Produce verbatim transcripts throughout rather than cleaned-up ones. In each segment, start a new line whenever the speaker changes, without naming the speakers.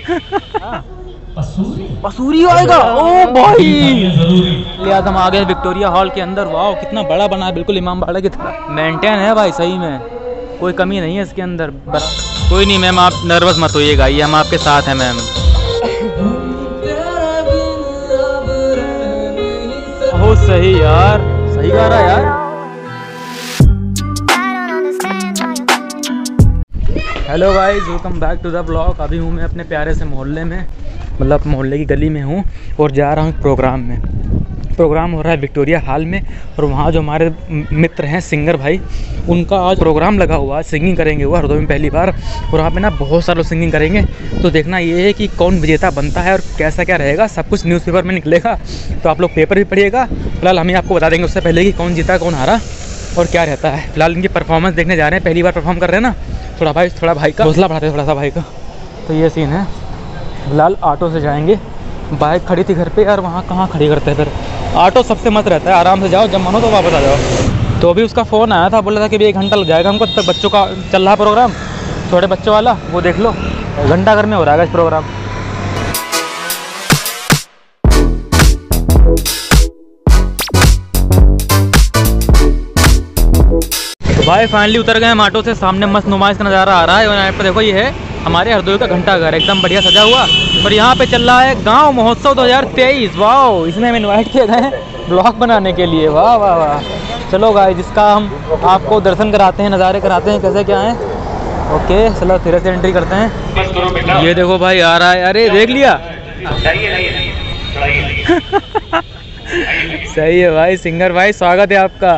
पसूरी आएगा। ओ भाई लिया हम आ गए विक्टोरिया हॉल के अंदर। वाह कितना बड़ा बना है, बिल्कुल इमाम बाड़ा की तरह मेंटेन है भाई, सही में कोई कमी नहीं है इसके अंदर। बस कोई नहीं मैम, आप नर्वस मत होइएगा, ये हम आपके साथ हैं मैम। बहुत सही यार, सही गा रहा यार। Hello guys, welcome back to the blog. अभी हूँ मैं अपने प्यारे से मोहल्ले में, मतलब मोहल्ले की गली में हूँ और जा रहा हूँ प्रोग्राम में। प्रोग्राम हो रहा है विक्टोरिया हॉल में और वहाँ जो हमारे मित्र हैं सिंगर भाई, उनका आज प्रोग्राम लगा हुआ है। सिंगिंग करेंगे वो हरदोई में पहली बार, और वहाँ पे ना बहुत सारे लोग सिंगिंग करेंगे। तो देखना ये है कि कौन विजेता बनता है और कैसा क्या रहेगा, सब कुछ न्यूज़पेपर में निकलेगा। तो आप लोग पेपर भी पढ़िएगा। फिलहाल हम ही आपको बता देंगे उससे पहले कि कौन जीता कौन हारा और क्या रहता है। फिलहाल इनकी परफॉर्मेंस देखने जा रहे हैं, पहली बार परफॉर्म कर रहे हैं ना, थोड़ा भाई थोड़ा भाई का हौसला बढ़ाते थोड़ा सा भाई का। तो ये सीन है। फिलहाल ऑटो से जाएंगे, बाइक खड़ी थी घर पे यार, वहाँ कहाँ खड़ी करते हैं फिर। ऑटो सबसे मत रहता है, आराम से जाओ, जब मन हो तो वापस आ जाओ। तो अभी उसका फ़ोन आया था, बोल रहा था कि भी एक घंटा लग जाएगा हमको, तब बच्चों का चल रहा प्रोग्राम, छोटे बच्चों वाला, वो देख लो घंटा घर में हो रहा है इस प्रोग्राम। तो भाई फाइनली उतर गए हम ऑटो से। सामने मस्त नुमाइश का नज़ारा आ रहा है और यहाँ पर देखो, ये है हमारे हरदोई का घंटा घर, एकदम बढ़िया सजा हुआ। और यहाँ पे चल रहा है गांव महोत्सव दो हज़ार तेईस। वाह, इसमें हम इन्वाइट किए गए हैं ब्लॉग बनाने के लिए। वाह वाह वाह। चलो गाइस, जिसका हम आपको दर्शन कराते हैं, नज़ारे कराते हैं कैसे क्या है। ओके चलो धीरे से एंट्री करते हैं। ये देखो भाई आ रहा है, अरे देख लिया सही है भाई, सिंगर भाई स्वागत है आपका।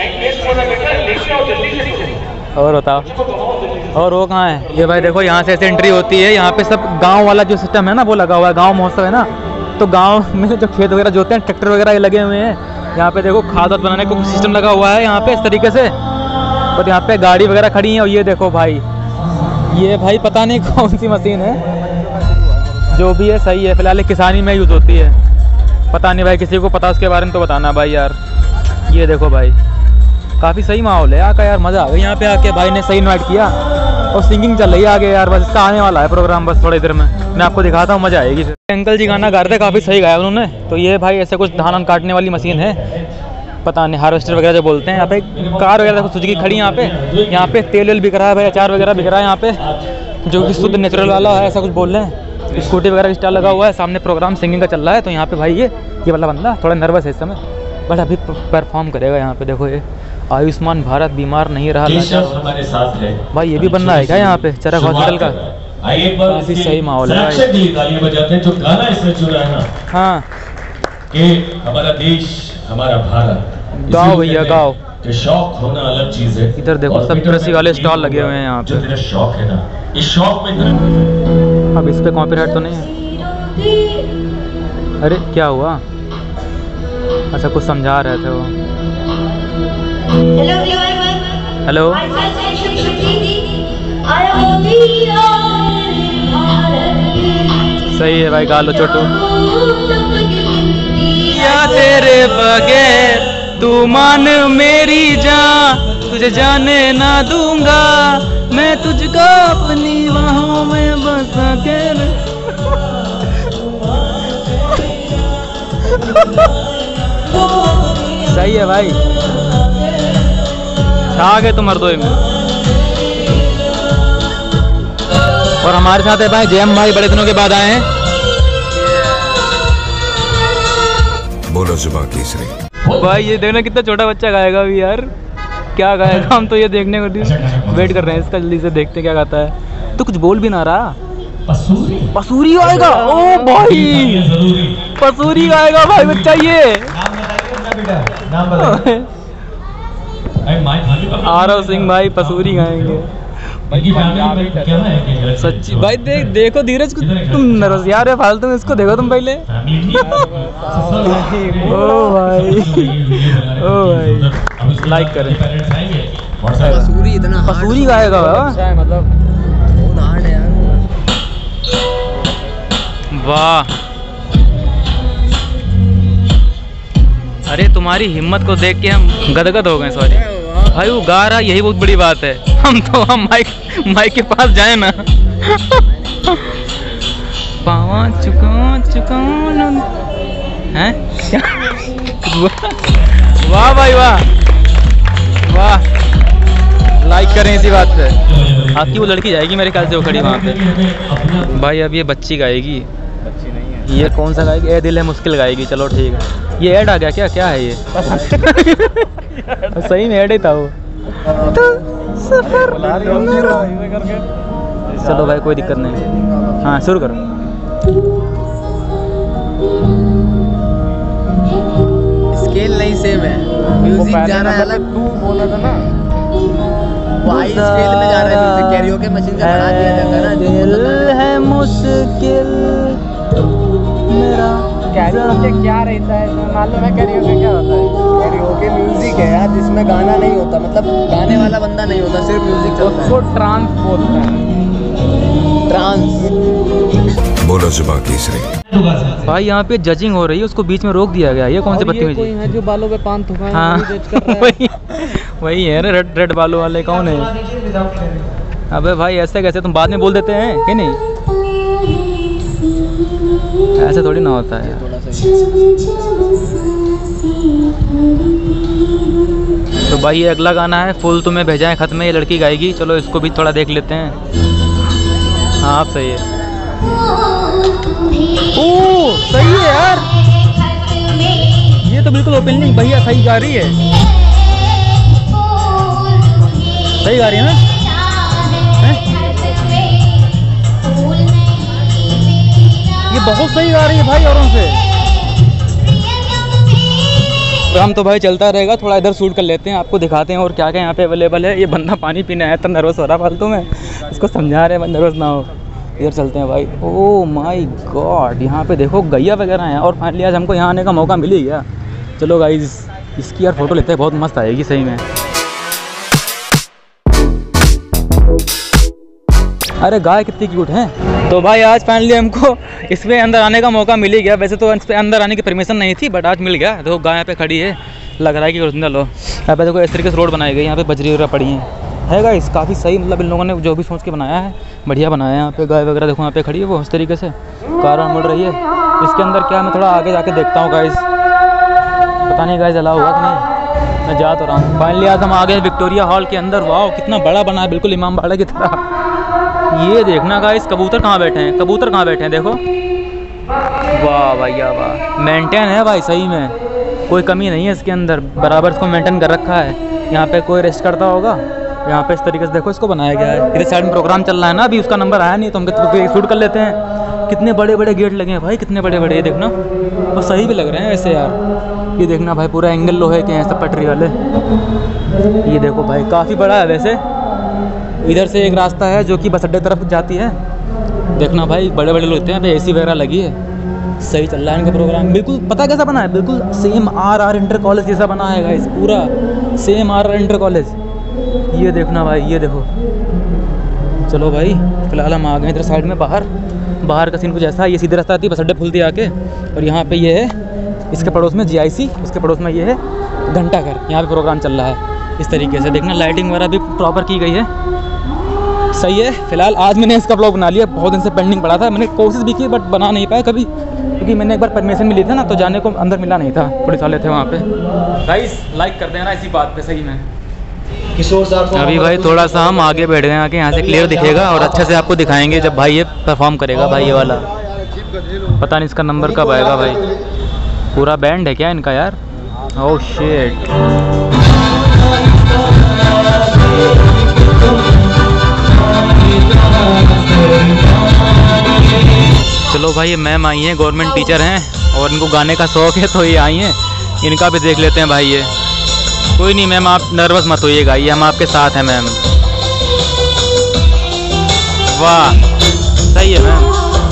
और बताओ, और वो कहाँ है? ये भाई देखो, यहाँ से ऐसे एंट्री होती है। यहाँ पे सब गांव वाला जो सिस्टम है ना वो लगा हुआ है, गांव महोत्सव है ना, तो गांव में जो खेत वगैरह जोते हैं, ट्रैक्टर वगैरह ये लगे हुए हैं। यहाँ पे देखो खाद वाद बनाने का सिस्टम लगा हुआ है यहाँ पे इस तरीके से। और यहाँ पे गाड़ी वगैरह खड़ी है। और ये देखो भाई, ये भाई पता नहीं कौन सी मशीन है, जो भी है सही है। फिलहाल किसानी में यूज़ होती है, पता नहीं भाई, किसी को पता उसके बारे में तो बताना भाई यार। ये देखो भाई, काफ़ी सही माहौल है यहाँ का यार, मज़ा आ गया यहाँ पे आके। भाई ने सही इन्वाइट किया और सिंगिंग चल रही है आगे यार। बस इसका आने वाला है प्रोग्राम, बस थोड़ी देर में मैं आपको दिखाता हूँ, मज़ा आएगी। अंकल जी गाना गा रहे थे, काफ़ी सही गाया उन्होंने। तो ये भाई ऐसे कुछ धान काटने वाली मशीन है, पता नहीं हार्वेस्टर वगैरह जो बोलते हैं। यहाँ पे कार वगैरह देखो सुजुकी खड़ी यहाँ पे। यहाँ पे तेल वेल बिक रहा है भाई, अचार वगैरह बिक रहा है यहाँ पे, जो कि शुद्ध नेचुरल वाला है, ऐसा कुछ बोल रहे हैं। स्कूटी वगैरह का स्टाल लगा हुआ है, सामने प्रोग्राम सिंगिंग का चल रहा है। तो यहाँ पे भाई ये ये वाला बंदा थोड़ा नर्वस है इस समय, बट अभी परफॉर्म करेगा यहाँ पे। देखो ये आयुष्मान भारत बीमार नहीं रहा हमारे साथ है भाई, ये भी बन रहा है क्या यहाँ पे चरक हॉस्पिटल का। काफी सही माहौल है भाई।
बजाते हैं जो गाना इसमें चुना है ना,
हाँ,
कि हमारा देश हमारा भारत,
गाओ भैया गाओ।
कि शौक होना अलग चीज है।
इधर देखो सब कृषि वाले स्टॉल लगे हुए हैं यहाँ पे।
तेरा शौक है ना, इस शौक में
अब इस पे कॉपीराइट तो नहीं है? अरे क्या हुआ? अच्छा कुछ समझा रहे थे वो। हेलो सही है भाई, गा लो छोटू। या तेरे बगैर तू मान मेरी जान, तुझे जाने ना दूंगा मैं तुझको अपनी बाहों में बसा के। सही है भाई, छा गए तुम हरदोई में। और हमारे साथ है भाई जयम भाई, बड़े दिनों के बाद आए हैं।
बोलो जुबान केसरी
भाई ये देखना कितना छोटा बच्चा गाएगा अभी यार, क्या गाएगा हम तो ये देखने को वेट कर रहे हैं इसका, जल्दी से देखते क्या गाता है। तो कुछ बोल भी ना रहा।
पसूरी
पसूरी आएगा। ओ भाई पसूरी आएगा भाई बच्चा। ये
नाम बताइए।
आरव सिंह भाई पसूरी गाएंगे। सच्ची भाई देख देखो धीरज को, तुम नर्वस यार है फालतू में, इसको देखो तुम पहले। ओ भाई ओ भाई लाइक करें।
पसूरी इतना
पसूरी गाएगा मतलब, वाह। अरे तुम्हारी हिम्मत को देख के हम गदगद हो गए। सॉरी भाई, वो गा रहा, यही बहुत बड़ी बात है। हम तो हम माइक माइक के पास जाए ना। चुका चुका हैं क्या? वाह भाई वाह वाह, लाइक करें इसी बात पे। आपकी वो लड़की जाएगी मेरे ख्याल से, वो खड़ी वहाँ पे। भाई अब ये बच्ची गाएगी, बच्ची नहीं है ये, कौन सा गाएगी? ए दिल है मुश्किल गाएगी। चलो ठीक है, ये ऐड आ गया क्या? क्या है ये? सही में ऐड ही था वो। तो सफर चलो भाई कोई दिक्कत नहीं, हाँ शुरू करो।
स्केल नहीं सेम है, म्यूजिक जाना है अलग। तू बोला था ना वाइस स्केल में जाना है म्यूजिक, कैरियोके मशीन से बना दिया जाता है ना।
दिल है मुश्किल मेरा।
कैरियोके क्या रहता है मालूम है? कैरियोके क्या होता है? कैरियोके म्यूजिक है यार, जिसमें गाना नहीं होता, मतलब गाने वाला बंदा नहीं होता, सिर्फ म्यूजिक चलता है। उसको ट्रांस बोलते हैं, ट्रांस।
बोलो जुबान तीसरी।
भाई यहाँ पे जजिंग हो रही है, उसको बीच में रोक दिया गया। ये कौन से बत्ती
कोई है जो बालों पे पान थूका है?
हाँ वही वही है रेड रेड बालों वाले। कौन है? अबे भाई ऐसे कैसे, तुम बाद में बोल देते हैं कि नहीं? ऐसे थोड़ी ना होता है। तो भाई ये अगला गाना है, फूल तुम्हें भेजा है खत में, ये लड़की गाएगी। चलो इसको भी थोड़ा देख लेते हैं। हाँ आप सही है। ओह सही है यार, ये तो बिल्कुल ओपनिंग भैया सही गा रही है, सही गा रही है ना? है? ये बहुत सही गा रही है भाई औरों से। प्रोग्राम तो भाई चलता रहेगा, थोड़ा इधर शूट कर लेते हैं, आपको दिखाते हैं और क्या क्या यहाँ पे अवेलेबल है। ये बंदा पानी पीने आया था, नर्वस हो रहा फालतू में, इसको समझा रहे हैं नर्वस ना हो। इधर चलते हैं भाई। ओह माय गॉड, यहाँ पे देखो गैया वगैरह हैं, और फाइनली आज हमको यहाँ आने का मौका मिल ही गया। चलो गाइस इसकी यार फोटो लेते हैं, बहुत मस्त आएगी सही में। अरे गाय कितनी क्यूट है। तो भाई आज फाइनली हमको इसमें अंदर आने का मौका मिल ही गया। वैसे तो इस पे अंदर आने की परमिशन नहीं थी, बट आज मिल गया। देखो गाय यहाँ पे खड़ी है, लग रहा है कि ओरिजिनल हो। यहाँ पे देखो इस तरीके से रोड बनाई गई, यहाँ पे बजरी वगैरह पड़ी हैं, है गाइस काफ़ी सही। मतलब इन लोगों ने जो भी सोच के बनाया है बढ़िया बनाया है। यहाँ पे गाय वगैरह देखो यहाँ पे खड़ी है, वो इस तरीके से कार मुड़ रही है। इसके अंदर क्या, मैं थोड़ा आगे जाके देखता हूँ गाइस, पता नहीं गाइस अलाउ हुआ कि नहीं, मैं जा तो रहा हूँ। फाइनली आज हम आ गए विक्टोरिया हॉल के अंदर। वाह कितना बड़ा बना है, बिल्कुल इमाम बाड़ा की तरह। ये देखना गाइस कबूतर कहाँ बैठे हैं, कबूतर कहाँ बैठे हैं देखो। वाह भैया वाह, मेंटेन है भाई सही में, कोई कमी नहीं है इसके अंदर, बराबर इसको मेंटेन कर रखा है। यहाँ पे कोई रेस्ट करता होगा, यहाँ पे इस तरीके से देखो इसको बनाया गया है। इधर साइड में प्रोग्राम चल रहा है ना, अभी उसका नंबर आया नहीं, तो हम तो शूट कर लेते हैं। कितने बड़े बड़े गेट लगे हैं भाई, कितने बड़े बड़े, ये देखना, और सही भी लग रहे हैं ऐसे यार। ये देखना भाई पूरा एंगल लोहे के हैं सब पटरी वाले। ये देखो भाई काफ़ी बड़ा है वैसे। इधर से एक रास्ता है जो कि बस अड्डे तरफ जाती है। देखना भाई बड़े बड़े लोग होते हैं, यहाँ पे ए सी वगैरह लगी है, सही चल रहा है इनका प्रोग्राम। बिल्कुल पता कैसा बना है, बिल्कुल same R R inter college जैसा बना है गाइस, पूरा same R R inter college. ये देखना भाई, ये देखो। चलो भाई फिलहाल हम आ गए इधर साइड में, बाहर बाहर का सीन कुछ ऐसा है। ये सीधे रास्ता आती है बस अड्डे फुलती आके, और यहाँ पे ये है इसके पड़ोस में जी आई सी, उसके पड़ोस में ये है घंटाघर, यहाँ पे प्रोग्राम चल रहा है इस तरीके से। देखना लाइटिंग वगैरह भी प्रॉपर की गई है, सही है। फिलहाल आज मैंने इसका ब्लॉग बना लिया, बहुत दिन से पेंडिंग पड़ा था, मैंने कोशिश भी की बट बना नहीं पाया कभी, क्योंकि मैंने एक बार परमिशन मिली थी ना, तो जाने को अंदर मिला नहीं था, पुलिस वाले थे वहाँ पे। गाइस लाइक कर देना इसी बात पे सही में। अभी भाई थोड़ा सा हम आगे बैठ गए, आके यहाँ से क्लियर दिखेगा और अच्छे से आपको दिखाएंगे जब भाई ये परफॉर्म करेगा। भाई ये वाला पता नहीं इसका नंबर कब आएगा भाई, पूरा बैंड है क्या इनका यार। ओह शिट, चलो भाई ये मैम आई हैं, गवर्नमेंट टीचर हैं और इनको गाने का शौक़ है, तो ये आई हैं, इनका भी देख लेते हैं भाई। ये कोई नहीं मैम, आप नर्वस मत होइएगा, ये हम आपके साथ हैं मैम। वाह सही है ma'am,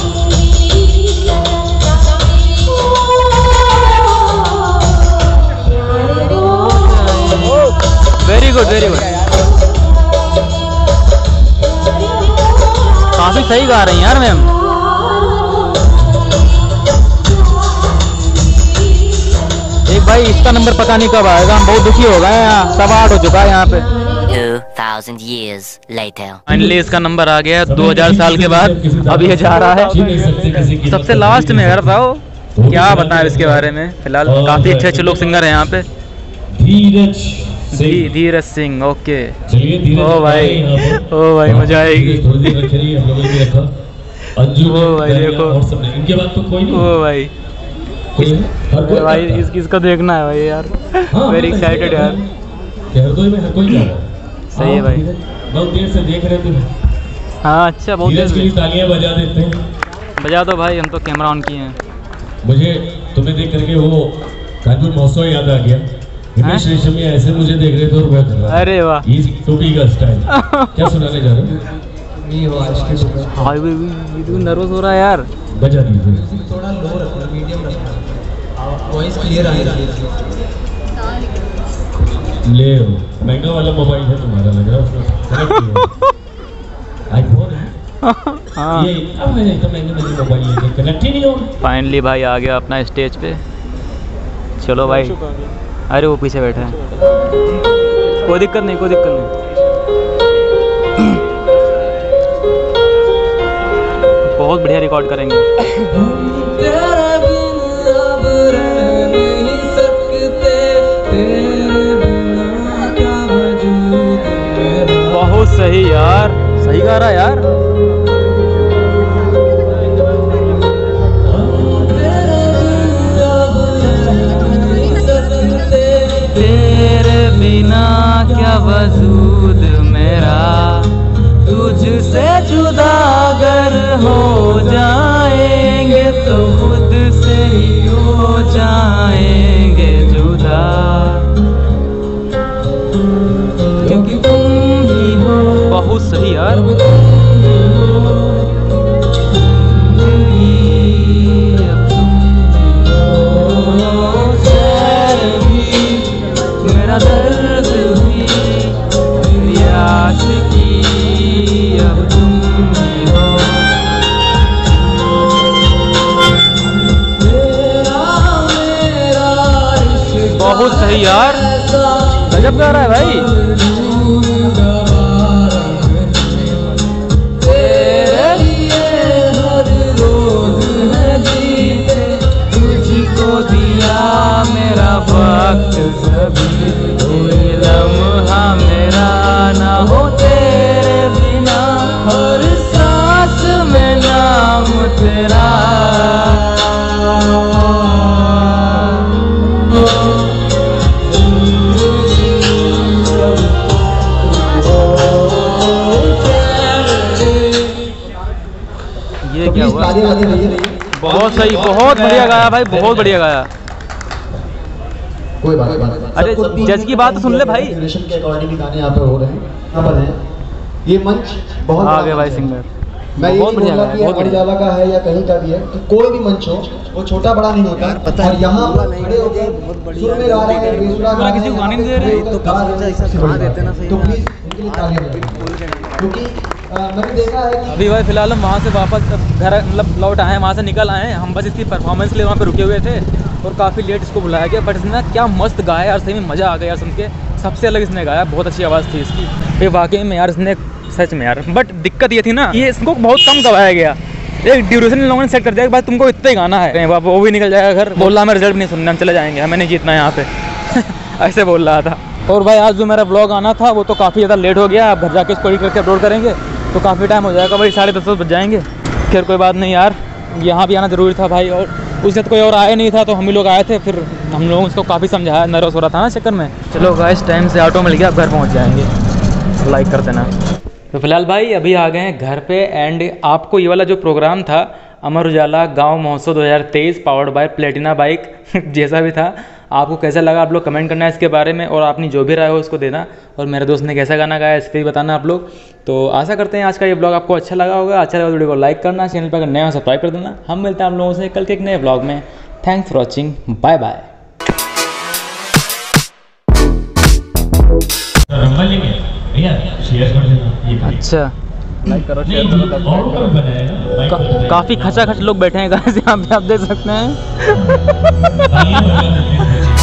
very good very good, काफ़ी सही गा रही हैं यार मैम। एक भाई इसका नंबर पता नहीं कब आएगा, हम बहुत दुखी हो गए हैं, सब आठ हो चुका है यहाँ पे।
two thousand years later.
Finally इसका नंबर आ गया दो हज़ार साल के बाद। अब ये जा रहा है सबसे लास्ट में। यार बताओ क्या बताएं इसके बारे में। फिलहाल काफी अच्छे अच्छे लोग सिंगर हैं यहाँ पे।
धीरज
धी, धीरज सिंह। ओके
चलिए
ओ भाई ओ भाई मजा आएगी।
थोड़ी देर रखे रहिए, हम लोगों ने रखा अंजू
ओ भाई देखो
और सबने, इनके बाद तो कोई नहीं।
ओ भाई
कोई है? हर कोई
भाई
करता है।
इस इसको देखना है भाई यार।
हाँ,
वेरी
हाँ,
एक्साइटेड यार।
कि हरदोई में हर कोई जा रहा है।
सही है भाई।
बहुत देर से देख रहे थे।
हाँ अच्छा बहुत
धीरज के लिए
देर
तालियां बजा देते हैं।
बजा दो भाई, हम तो कैमरा ऑन किए हैं।
मुझे तुम्हें देख करके वो कानपुर महोत्सव याद आ गया। हिमेश रेशमिया ऐसे मुझे देख रहे थे और मैं कर रहा।
अरे वाह
ये टोपी का स्टाइल क्या सुनाने जा रहे हो?
भाई ये तो नर्वस हो रहा है यार।
बजा दीजिए।
थोड़ा लो रखना, मीडियम रखना, वॉइस क्लियर आ रही है।
ले महंगा वाला मोबाइल है तुम्हारा, लग रहा है आईफोन है।
हाँ
ये अब मैं इतना महंगे महंगे मोबाइल लेके कनेक्ट ही नहीं हो।
फाइनली भाई आ गया अपना स्टेज पे। चलो भाई। अरे वो पीछे बैठा है, कोई दिक्कत नहीं कोई दिक्कत नहीं। बहुत बढ़िया रिकॉर्ड करेंगे। बहुत सही यार, सही गा रहा यार। तेरे बिना क्या वजूद मेरा, तुझसे जुदा अगर हो जाएंगे तो खुद से ही हो जाएंगे जुदा, क्योंकि तुम ही हो। बहुत सही यार। मेरा दर्द भी मेरी आशिकी अब तुम ही हो। बहुत सही यार, गजब गा रहा है भाई। तेरे लिए हर रोज है जीते, तुझको दिया मेरा वक्त सभी, कोई लम्हा मेरा ना हो तेरे बिना, हर सांस में नाम तेरा। ये क्या हुआ? बहुत सही, बहुत बढ़िया गाया भाई, बहुत बढ़िया गाया।
कोई बात नहीं।
अरे जज की बात तो सुन ले भाई।
के अकॉर्डिंग गाने यहाँ पे हो रहे हैं, यहाँ पर हैं। ये मंच बहुत
आ गए भाई सिंगर।
मैं ये
बहुत
नहीं
बढ़िया
बोलूंगा कि
बहुत
अमर
बढ़िया।
उजाला का है या कहीं का भी है, कि कोई भी मंच हो वो छोटा बड़ा नहीं होता। और यहाँ पर खड़े होकर सुर में गा रहे हैं, बेसुरा गा रहे हैं,
किसी को गाने नहीं दे रहे,
तो
देते ना सही
तो
बात है।
प्लीज उनके लिए तालियां बजाएं। क्योंकि अ, मैंने देखा है कि
अभी भाई फिलहाल हम वहाँ से वापस घर मतलब लौट आए हैं, वहाँ से निकल आए हैं। हम बस इसकी परफॉर्मेंस के लिए वहाँ पे रुके हुए थे और काफ़ी लेट इसको बुलाया गया। बट इसने क्या मस्त गाया यार, सही में मज़ा आ गया यार सुन के। सबसे अलग इसने गाया, बहुत अच्छी आवाज़ थी इसकी। ये वाकई में यार इसने सच में यार। बट दिक्कत ये थी ना, ये इसको बहुत कम गवाया गया। एक ड्यूरेशन इन लोगों ने सेट कर दिया कि भाई तुमको इतना ही गाना है, वो भी निकल जाएगा घर। बोल रहा हमें रिजल्ट नहीं सुनना, हम चले जाएंगे, हमें नहीं जीतना यहाँ पे। ऐसे बोल रहा था। और भाई आज जो मेरा ब्लॉग आना था वो तो काफ़ी ज़्यादा लेट हो गया। अब घर जाके इसको एडिट करके अपलोड करेंगे तो काफ़ी टाइम हो जाएगा भाई, साढ़े दस बज जाएंगे। खैर कोई बात नहीं यार, यहाँ भी आना ज़रूरी था भाई। और उससे तो कोई और आया नहीं था तो हम ही लोग आए थे। फिर हम लोगों ने उसको काफ़ी समझाया, नर्वस हो रहा था ना चक्कर में। चलो गाइस टाइम से ऑटो मिल गया, अब घर पहुँच जाएंगे। लाइक कर देना। तो फिलहाल भाई अभी आ गए हैं घर पे। एंड आपको ये वाला जो प्रोग्राम था अमर उजाला गांव महोत्सव दो हज़ार तेईस पावर्ड बाय प्लेटिना बाइक जैसा भी था, आपको कैसा लगा आप लोग कमेंट करना है इसके बारे में। और आपने जो भी राय हो उसको देना। और मेरे दोस्त ने कैसा गाना गाया इस पर भी बताना आप लोग। तो आशा करते हैं आज का ये ब्लॉग आपको अच्छा लगा होगा। अच्छा लगा वीडियो को लाइक करना, चैनल पर अगर नया हो सब्सक्राइब कर देना। हम मिलते हैं आप लोगों से कल के एक नए ब्लॉग में। Thanks for watching, bye bye.
Share कर देना ये
अच्छा लाइक करो, शेयर
नहीं,
करो।
और कोई बनाया ना, लाइक कर देना।
काफ़ी खचा खच लोग बैठे हैं गाइस यहाँ पे, आप देख सकते हैं।
तालियां बजा देते हैं।